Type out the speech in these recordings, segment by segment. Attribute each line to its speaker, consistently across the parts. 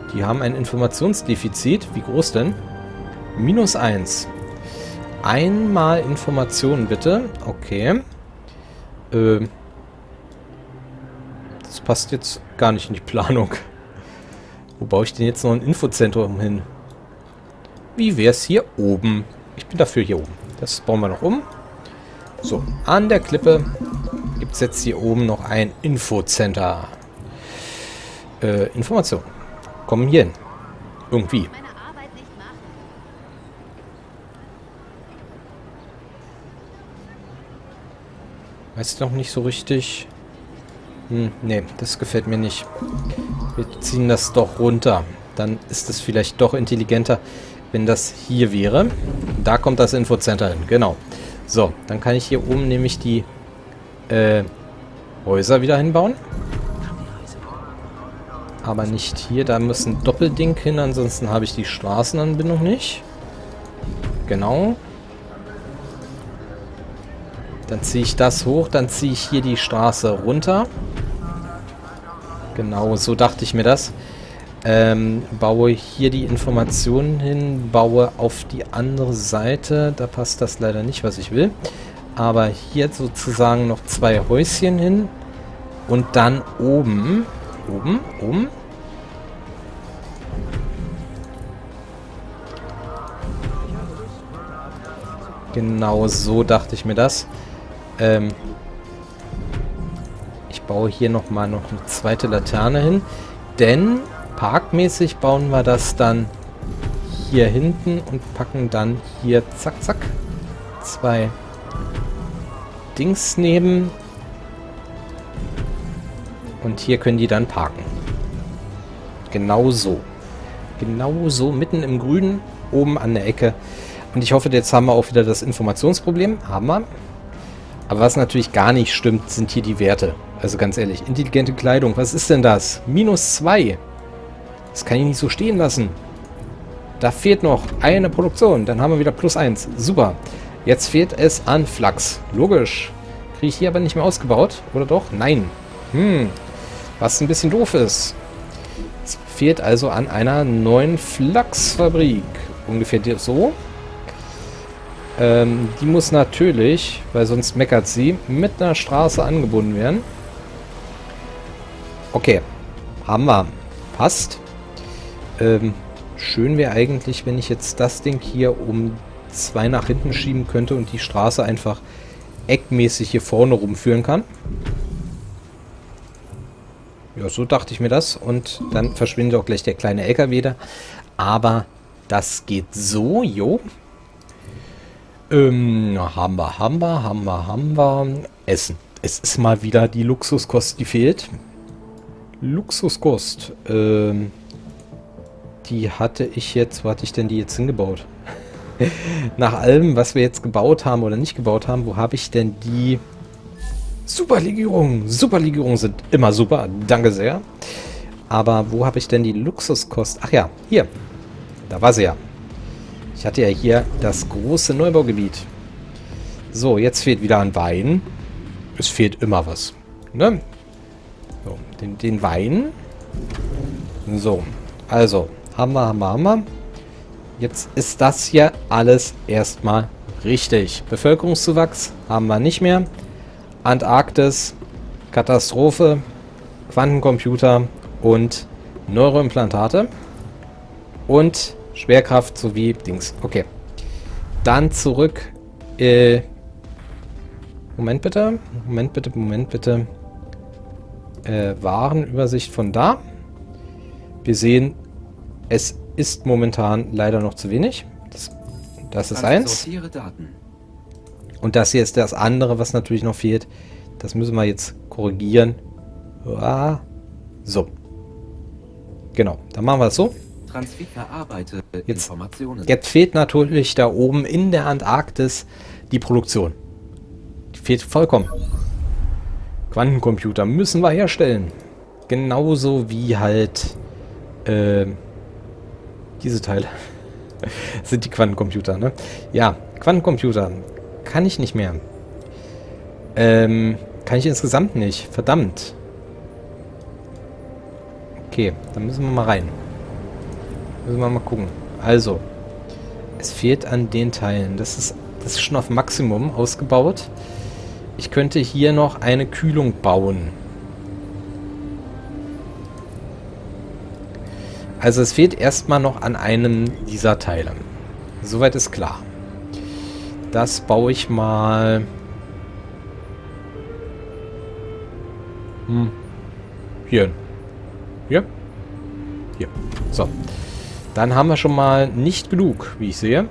Speaker 1: Die haben ein Informationsdefizit. Wie groß denn? -1. Einmal Informationen bitte. Okay. Das passt jetzt gar nicht in die Planung. Wo baue ich denn jetzt noch ein Infozentrum hin? Wie wäre es hier oben? Ich bin dafür hier oben. Das bauen wir noch um. So, an der Klippe gibt es jetzt hier oben noch ein Infocenter. Information. Kommen hier hin. Irgendwie. Weiß noch nicht so richtig. Nee, das gefällt mir nicht. Wir ziehen das doch runter. Dann ist es vielleicht doch intelligenter, wenn das hier wäre. Da kommt das Infocenter hin, genau. So, dann kann ich hier oben nämlich die Häuser wieder hinbauen. Aber nicht hier, da muss ein Doppelding hin, ansonsten habe ich die Straßenanbindung nicht. Genau. Dann ziehe ich das hoch, dann ziehe ich hier die Straße runter. Genau, so dachte ich mir das. Baue hier die Informationen hin, baue auf die andere Seite. Da passt das leider nicht, was ich will. Aber hier sozusagen noch 2 Häuschen hin. Und dann oben. Oben. Genau so dachte ich mir das. Ich baue hier noch eine zweite Laterne hin. Denn parkmäßig bauen wir das dann hier hinten und packen dann hier zack, zack 2 Dings neben. Und hier können die dann parken. Genau so. Genau so, mitten im Grünen, oben an der Ecke. Und ich hoffe, jetzt haben wir auch wieder das Informationsproblem. Haben wir. Aber was natürlich gar nicht stimmt, sind hier die Werte. Also ganz ehrlich, intelligente Kleidung, was ist denn das? -2. Das kann ich nicht so stehen lassen. Da fehlt noch eine Produktion. Dann haben wir wieder +1. Super. Jetzt fehlt es an Flachs. Logisch. Kriege ich hier aber nicht mehr ausgebaut. Oder doch? Nein. Was ein bisschen doof ist. Es fehlt also an einer neuen Flachsfabrik. Ungefähr so. Die muss natürlich, weil sonst meckert sie, mit einer Straße angebunden werden. Okay. Haben wir. Passt. Schön wäre eigentlich, wenn ich jetzt das Ding hier um 2 nach hinten schieben könnte und die Straße einfach eckmäßig hier vorne rumführen kann. Ja, so dachte ich mir das. Und dann verschwindet auch gleich der kleine LKW da. Aber das geht so, jo. Haben wir. Essen. Es ist mal wieder die Luxuskost, die fehlt. Luxuskost. Die hatte ich jetzt... Wo hatte ich denn die jetzt hingebaut? Nach allem, was wir jetzt gebaut haben oder nicht gebaut haben, wo habe ich denn die... Superlegierungen. Superlegierungen sind immer super. Danke sehr. Aber wo habe ich denn die Luxuskost? Ach ja, hier. Da war sie ja. Ich hatte ja hier das große Neubaugebiet. So, jetzt fehlt wieder an Wein. Es fehlt immer was. Ne? So, den Wein. So, also, haben wir. Jetzt ist das hier alles erstmal richtig. Bevölkerungszuwachs haben wir nicht mehr. Antarktis, Katastrophe, Quantencomputer und Neuroimplantate und Schwerkraft sowie Dings. Okay. Dann zurück. Moment bitte. Warenübersicht von da. Wir sehen, es ist momentan leider noch zu wenig. Das ist 1. Und das hier ist das andere, was natürlich noch fehlt. Das müssen wir jetzt korrigieren. So. Genau, dann machen wir es so. Jetzt fehlt natürlich da oben in der Antarktis die Produktion. Die fehlt vollkommen. Quantencomputer müssen wir herstellen. Genauso wie halt diese Teile. Sind die Quantencomputer, ne? Ja, Quantencomputer. Kann ich nicht mehr. Kann ich insgesamt nicht. Verdammt. Okay, dann müssen wir mal rein. Müssen wir mal gucken. Also, es fehlt an den Teilen. Das ist schon auf Maximum ausgebaut. Ich könnte hier noch eine Kühlung bauen. Also es fehlt erstmal noch an einem dieser Teile. Soweit ist klar. Das baue ich mal... Hier. Hier. Hier. So. Dann haben wir schon mal nicht genug, wie ich sehe.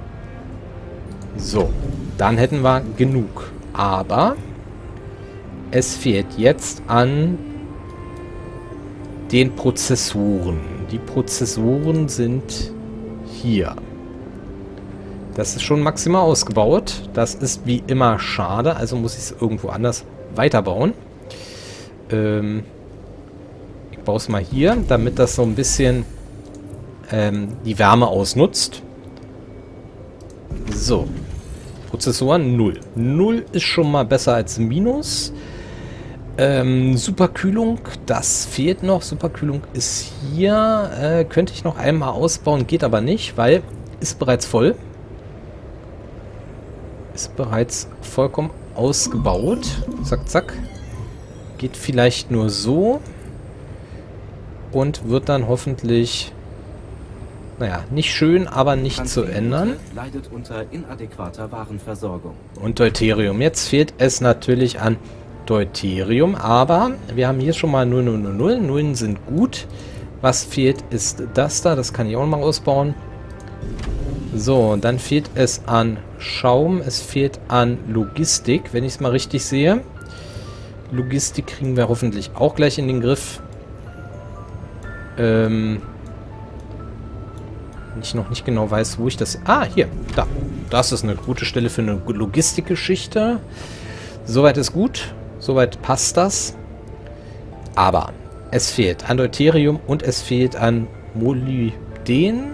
Speaker 1: So. Dann hätten wir genug. Aber es fehlt jetzt an den Prozessoren. Die Prozessoren sind hier. Das ist schon maximal ausgebaut. Das ist wie immer schade. Also muss ich es irgendwo anders weiterbauen. Ich baue es mal hier, damit das so ein bisschen die Wärme ausnutzt. So. Prozessoren 0. 0 ist schon mal besser als Minus. Superkühlung, das fehlt noch. Superkühlung ist hier. Könnte ich noch einmal ausbauen, geht aber nicht, weil ist bereits voll. Ist bereits vollkommen ausgebaut. Zack, zack. Geht vielleicht nur so. Und wird dann hoffentlich... Naja, nicht schön, aber nicht zu ändern.
Speaker 2: Leidet unter inadäquater Warenversorgung.
Speaker 1: Und Deuterium. Jetzt fehlt es natürlich an Deuterium, aber wir haben hier schon mal 0, 0, 0, 0. Nullen sind gut. Was fehlt, ist das da. Das kann ich auch noch mal ausbauen. So, dann fehlt es an Schaum. Es fehlt an Logistik, wenn ich es mal richtig sehe. Logistik kriegen wir hoffentlich auch gleich in den Griff. Ich noch nicht genau weiß, wo ich das... Ah, hier. Da. Das ist eine gute Stelle für eine Logistikgeschichte. Soweit ist gut. Soweit passt das. Aber es fehlt an Deuterium und es fehlt an Molybden.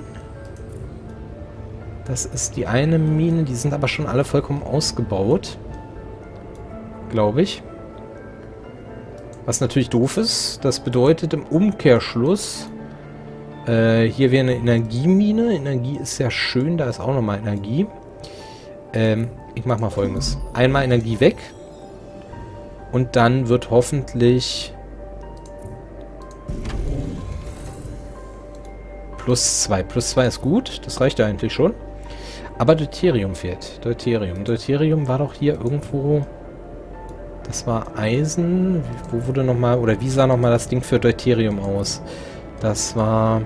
Speaker 1: Das ist die eine Mine. Die sind aber schon alle vollkommen ausgebaut. Glaube ich. Was natürlich doof ist. Das bedeutet im Umkehrschluss... hier wäre eine Energiemine. Energie ist ja schön, da ist auch nochmal Energie. Ich mache mal Folgendes. Einmal Energie weg. Und dann wird hoffentlich... +2. +2 ist gut. Das reicht ja eigentlich schon. Aber Deuterium fehlt. Deuterium. Deuterium war doch hier irgendwo... Das war Eisen. Wo wurde nochmal... Oder wie sah nochmal das Ding für Deuterium aus? Das war...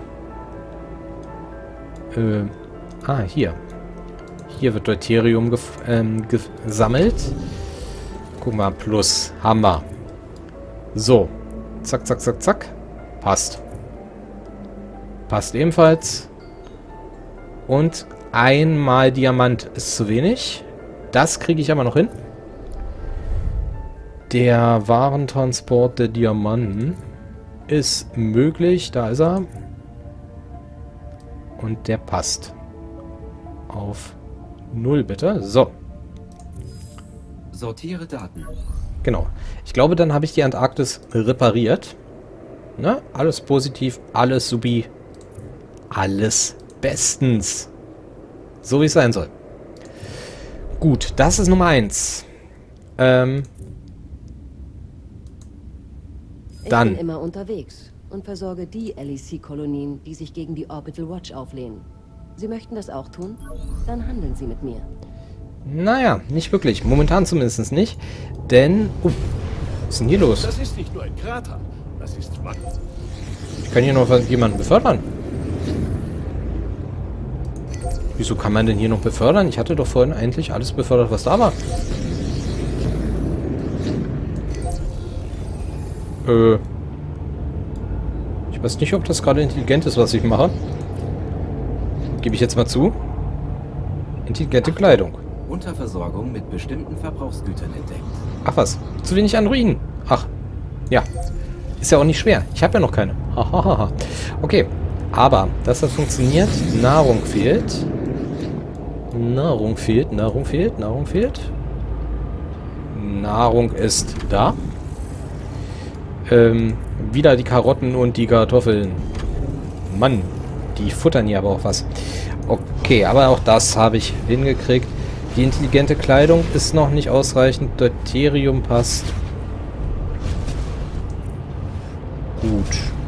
Speaker 1: hier. Hier wird Deuterium gesammelt. Guck mal, plus. Haben wir. So. Zack, zack, zack, zack. Passt. Passt ebenfalls. Und einmal Diamant ist zu wenig. Das kriege ich aber noch hin. Der Warentransport der Diamanten ist möglich. Da ist er. Und der passt. Auf 0 bitte. So.
Speaker 2: Sortiere Daten.
Speaker 1: Genau. Ich glaube, dann habe ich die Antarktis repariert. Ne? Alles positiv, alles supi. Alles bestens. So wie es sein soll. Gut, das ist Nummer 1. Dann.
Speaker 3: Ich bin immer unterwegs und versorge die LEC-Kolonien, die sich gegen die Orbital Watch auflehnen. Sie möchten das auch tun? Dann handeln Sie mit mir.
Speaker 1: Naja, nicht wirklich. Momentan zumindest nicht. Denn... was ist denn hier los?
Speaker 4: Das ist nicht nur ein Krater. Das ist Macht.
Speaker 1: Ich kann hier noch jemanden befördern. Wieso kann man denn hier noch befördern? Ich hatte doch vorhin eigentlich alles befördert, was da war. Ich weiß nicht, ob das gerade intelligent ist, was ich mache. Gebe ich jetzt mal zu. Intelligente Kleidung.
Speaker 2: Unterversorgung mit bestimmten Verbrauchsgütern entdeckt.
Speaker 1: Ach was, zu wenig Androiden. Ach, ja. Ist ja auch nicht schwer. Ich habe ja noch keine. Hahaha. Okay, aber dass das funktioniert, Nahrung fehlt. Nahrung fehlt, Nahrung fehlt, Nahrung fehlt. Nahrung ist da. Wieder die Karotten und die Kartoffeln. Mann, Die futtern hier aber auch was. Okay, aber auch das habe ich hingekriegt. Die intelligente Kleidung ist noch nicht ausreichend. Deuterium passt. Gut.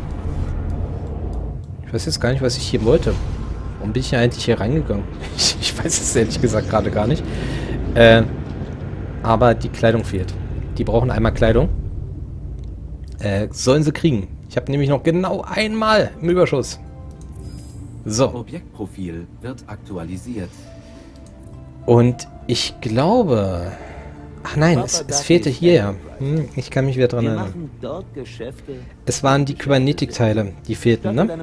Speaker 1: Ich weiß jetzt gar nicht, was ich hier wollte. Warum bin ich eigentlich hier reingegangen? Ich weiß es ehrlich gesagt gerade gar nicht. Aber die Kleidung fehlt. Die brauchen einmal Kleidung. Sollen sie kriegen. Ich habe nämlich noch genau einmal im Überschuss. So.
Speaker 2: Objektprofil wird aktualisiert.
Speaker 1: Und ich glaube... Ach nein, es fehlte hier ja. Ich kann mich wieder dran erinnern. Es waren die Kybernetik-Teile, die fehlten, ne?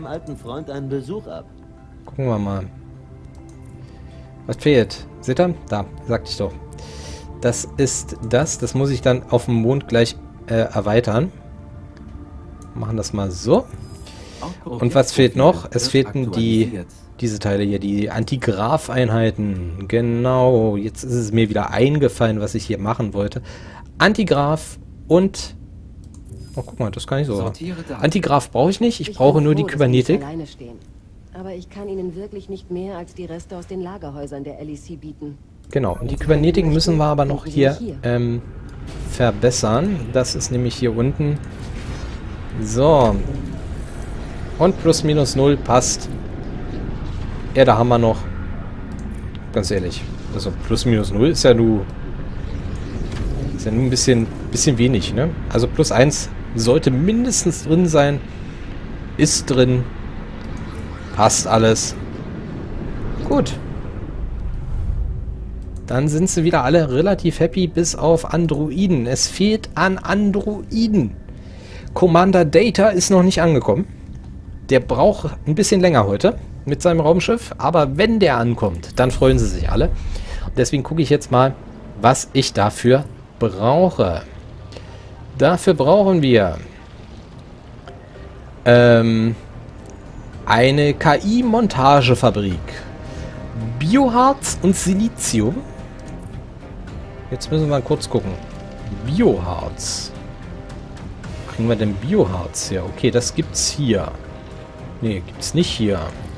Speaker 1: Gucken wir mal. Was fehlt? Seht ihr? Da, sagte ich doch. Das ist das. Das muss ich dann auf dem Mond gleich erweitern. Machen das mal so. Und was fehlt noch? Es fehlten diese Teile hier, die Antigraph-Einheiten. Genau, jetzt ist es mir wieder eingefallen, was ich hier machen wollte. Antigraph und... Oh, guck mal, das kann ich so. Antigraph brauche ich nicht, ich brauche nur die Kybernetik.
Speaker 3: Aber ich kann Ihnen wirklich nicht mehr als die Reste aus den Lagerhäusern der LEC bieten.
Speaker 1: Genau, und die Kybernetik müssen wir aber noch hier verbessern. Das ist nämlich hier unten. So. Und plus minus 0 passt. Ja, da haben wir noch. Ganz ehrlich. Also plus minus 0 ist ja nur ein bisschen wenig, ne? Also plus 1 sollte mindestens drin sein. Ist drin. Passt alles. Gut. Dann sind sie wieder alle relativ happy, bis auf Androiden. Es fehlt an Androiden. Commander Data ist noch nicht angekommen. Der braucht ein bisschen länger heute mit seinem Raumschiff. Aber wenn der ankommt, dann freuen sie sich alle. Und deswegen gucke ich jetzt mal, was ich dafür brauche. Dafür brauchen wir eine KI-Montagefabrik. Bioharz und Silizium. Jetzt müssen wir mal kurz gucken. Bioharz. Wo kriegen wir denn Bioharz her? Okay, das gibt's hier. Nee, gibt's nicht hier.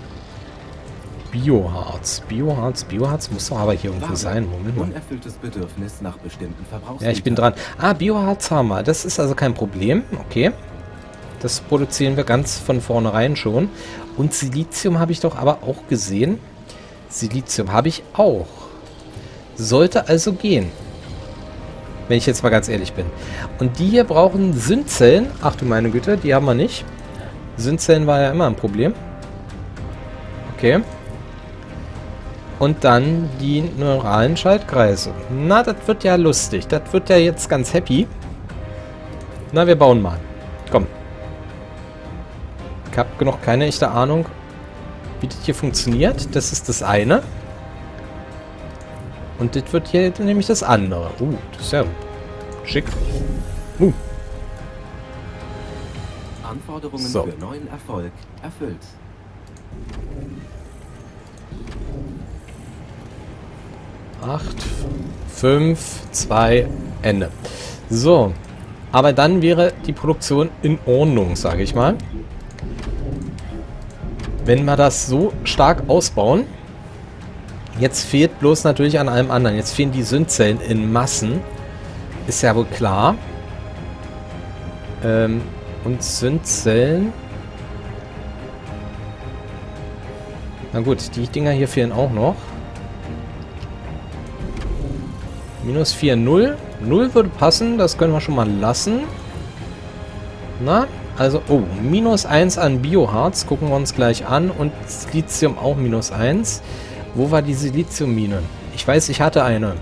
Speaker 1: Bioharz. Bioharz muss doch aber hier irgendwo sein. Moment mal.
Speaker 2: Unerfülltes Bedürfnis nach bestimmten Verbrauchsgütern.
Speaker 1: Ja, ich bin dran. Ah, Bioharz haben wir. Das ist also kein Problem. Okay. Das produzieren wir ganz von vornherein schon. Und Silizium habe ich doch aber auch gesehen. Silizium habe ich auch. Sollte also gehen. Wenn ich jetzt mal ganz ehrlich bin. Und die hier brauchen Syndzellen. Ach du meine Güte, die haben wir nicht. Syndzellen war ja immer ein Problem. Okay. Und dann die neuralen Schaltkreise. Na, das wird ja lustig. Das wird ja jetzt ganz happy. Na, wir bauen mal. Komm. Ich habe noch keine echte Ahnung, wie das hier funktioniert. Das ist das eine. Und das wird hier nämlich das andere. Das ist ja schick.
Speaker 2: Anforderungen für neuen Erfolg erfüllt.
Speaker 1: Acht, 5, 2, Ende. So. Aber dann wäre die Produktion in Ordnung, sage ich mal. Wenn wir das so stark ausbauen. Jetzt fehlt bloß natürlich an allem anderen. Jetzt fehlen die Syndzellen in Massen. Ist ja wohl klar. Und Syndzellen. Na gut, die Dinger hier fehlen auch noch. Minus 4, 0. 0 würde passen, das können wir schon mal lassen. Na, also, minus 1 an Bioharz. Gucken wir uns gleich an. Und Silizium auch minus 1. Wo war die Siliziummine? Ich weiß, ich hatte eine.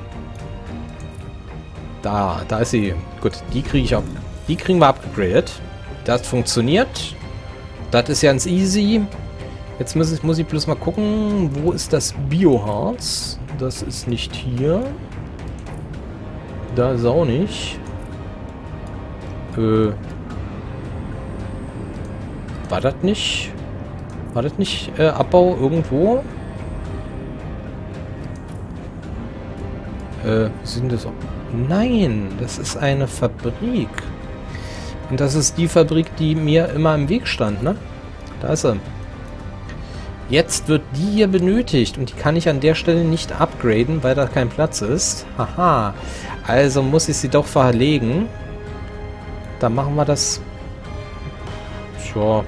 Speaker 1: Da ist sie. Gut, die kriege ich ab. Die kriegen wir abgegradet. Das funktioniert. Das ist ganz easy. Jetzt muss ich bloß mal gucken, wo ist das Bioharz? Das ist nicht hier. Da ist auch nicht. War das nicht? War das nicht Abbau irgendwo? Sind das auch? Nein, das ist eine Fabrik. Und das ist die Fabrik, die mir immer im Weg stand, ne? Da ist sie. Jetzt wird die hier benötigt und die kann ich an der Stelle nicht upgraden, weil da kein Platz ist. Haha. Also muss ich sie doch verlegen. Dann machen wir das... Tja.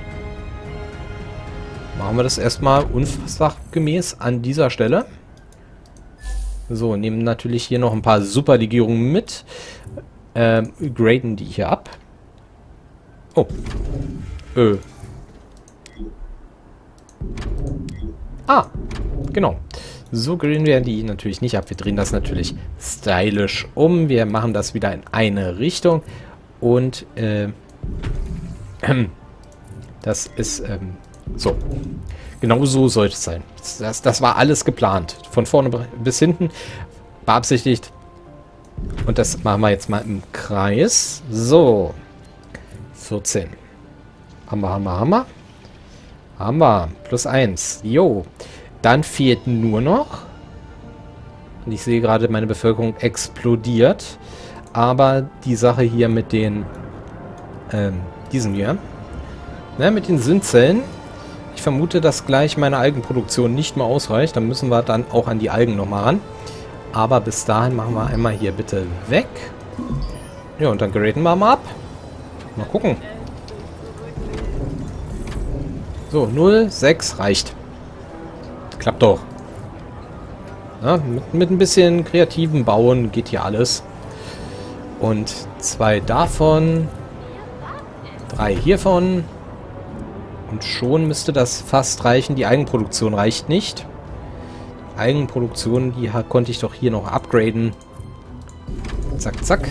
Speaker 1: Machen wir das erstmal unversachgemäß an dieser Stelle. So, nehmen natürlich hier noch ein paar Superlegierungen mit. Graden die hier ab. Oh. Ah, genau. So graden wir die natürlich nicht ab. Wir drehen das natürlich stylisch um. Wir machen das wieder in eine Richtung. Und das ist so. Genau so sollte es sein. Das war alles geplant. Von vorne bis hinten. Beabsichtigt. Und das machen wir jetzt mal im Kreis. So. 14. Hammer. Hammer. Plus 1. Jo. Dann fehlt nur noch. Und ich sehe gerade, meine Bevölkerung explodiert. Aber die Sache hier mit den diesen hier. Ne, mit den Synzellen. Ich vermute, dass gleich meine Algenproduktion nicht mehr ausreicht. Dann müssen wir dann auch an die Algen nochmal ran. Aber bis dahin machen wir einmal hier bitte weg. Ja, und dann graden wir mal ab. Mal gucken. So, 0, 6 reicht. Klappt doch. Ja, mit ein bisschen kreativen Bauen geht hier alles. Und 2 davon. 3 hiervon. Und schon müsste das fast reichen. Die Eigenproduktion reicht nicht. Eigenproduktion, die konnte ich doch hier noch upgraden. Zack, zack.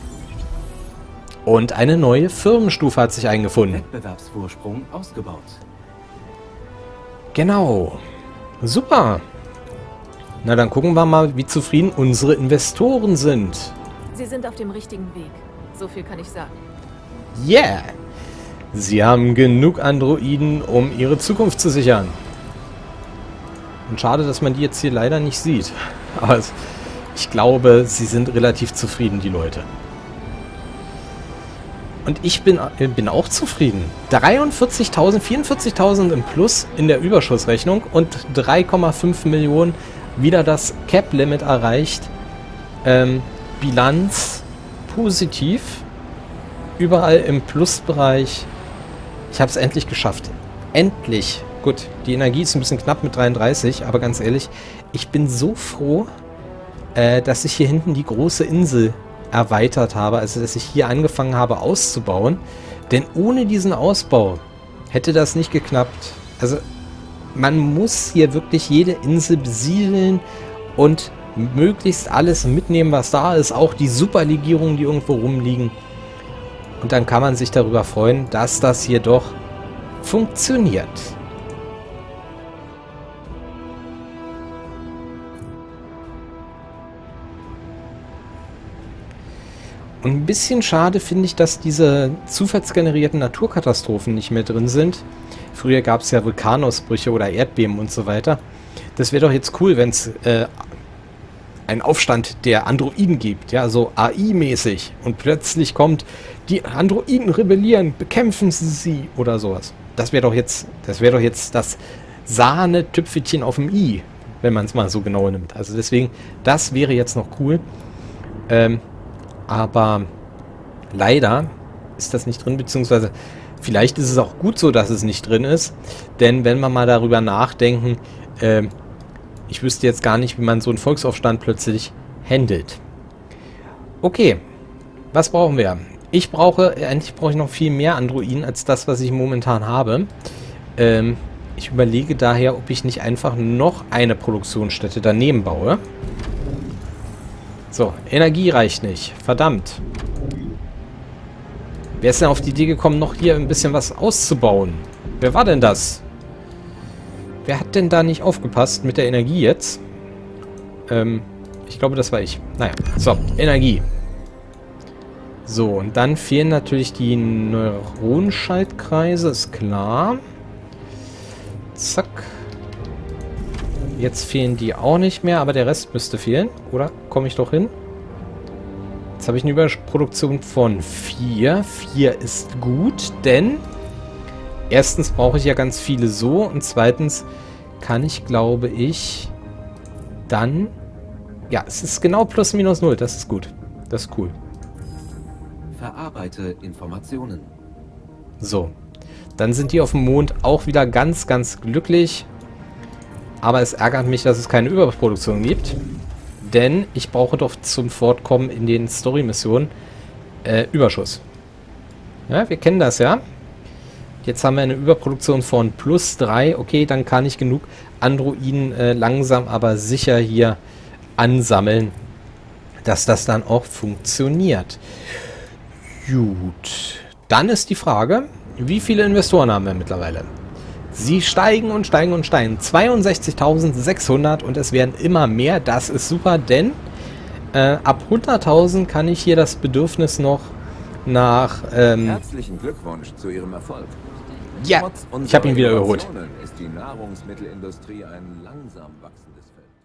Speaker 1: Und eine neue Firmenstufe hat sich eingefunden.
Speaker 2: Wettbewerbsvorsprung ausgebaut.
Speaker 1: Genau. Super. Na, dann gucken wir mal, wie zufrieden unsere Investoren sind.
Speaker 5: Sie sind auf dem richtigen Weg. So viel kann ich sagen.
Speaker 1: Yeah. Sie haben genug Androiden, um ihre Zukunft zu sichern. Und schade, dass man die jetzt hier leider nicht sieht. Aber ich glaube, sie sind relativ zufrieden, die Leute. Und ich bin auch zufrieden. 43.000, 44.000 im Plus in der Überschussrechnung und 3,5 Millionen wieder das Cap-Limit erreicht. Bilanz positiv. Überall im Plusbereich. Ich habe es endlich geschafft. Endlich. Gut, die Energie ist ein bisschen knapp mit 33, aber ganz ehrlich, ich bin so froh, dass ich hier hinten die große Insel erweitert habe, also dass ich hier angefangen habe auszubauen. Denn ohne diesen Ausbau hätte das nicht geklappt. Also man muss hier wirklich jede Insel besiedeln und möglichst alles mitnehmen, was da ist. Auch die Superlegierungen, die irgendwo rumliegen. Und dann kann man sich darüber freuen, dass das hier doch funktioniert. Und ein bisschen schade finde ich, dass diese zufallsgenerierten Naturkatastrophen nicht mehr drin sind. Früher gab es ja Vulkanausbrüche oder Erdbeben und so weiter. Das wäre doch jetzt cool, wenn es einen Aufstand der Androiden gibt, ja, so AI-mäßig. Und plötzlich kommt, die Androiden rebellieren, bekämpfen sie oder sowas. Das wäre doch jetzt das Sahne-Tüpfelchen auf dem I, wenn man es mal so genau nimmt. Also deswegen, das wäre jetzt noch cool. Aber leider ist das nicht drin, beziehungsweise vielleicht ist es auch gut so, dass es nicht drin ist. Denn wenn wir mal darüber nachdenken, ich wüsste jetzt gar nicht, wie man so einen Volksaufstand plötzlich handelt. Okay, was brauchen wir? Eigentlich brauche ich noch viel mehr Androiden als das, was ich momentan habe. Ich überlege daher, ob ich nicht einfach noch eine Produktionsstätte daneben baue. So, Energie reicht nicht. Verdammt. Wer ist denn auf die Idee gekommen, noch hier ein bisschen was auszubauen? Wer war denn das? Wer hat denn da nicht aufgepasst mit der Energie jetzt? Ich glaube, das war ich. Naja, so, Energie. So, und dann fehlen natürlich die Neuronenschaltkreise, ist klar. Zack. Jetzt fehlen die auch nicht mehr, aber der Rest müsste fehlen. Oder komme ich doch hin? Jetzt habe ich eine Überproduktion von 4. 4 ist gut, denn Erstens brauche ich ja ganz viele so und zweitens kann ich, glaube ich, dann... Ja, es ist genau plus minus 0. Das ist gut. Das ist cool.
Speaker 2: Verarbeite Informationen.
Speaker 1: So. Dann sind die auf dem Mond auch wieder ganz, ganz glücklich. Aber es ärgert mich, dass es keine Überproduktion gibt. Denn ich brauche doch zum Fortkommen in den Story-Missionen Überschuss. Ja, wir kennen das ja. Jetzt haben wir eine Überproduktion von plus 3. Okay, dann kann ich genug Androiden langsam, aber sicher hier ansammeln, dass das dann auch funktioniert. Gut. Dann ist die Frage, wie viele Investoren haben wir mittlerweile? Sie steigen und steigen und steigen. 62.600 und es werden immer mehr. Das ist super, denn ab 100.000 kann ich hier das Bedürfnis noch nach...
Speaker 6: Herzlichen Glückwunsch zu Ihrem Erfolg.
Speaker 1: Ja, ich habe ihn wieder überholt.
Speaker 6: Ist die Nahrungsmittelindustrie ein langsam wachsendes Feld.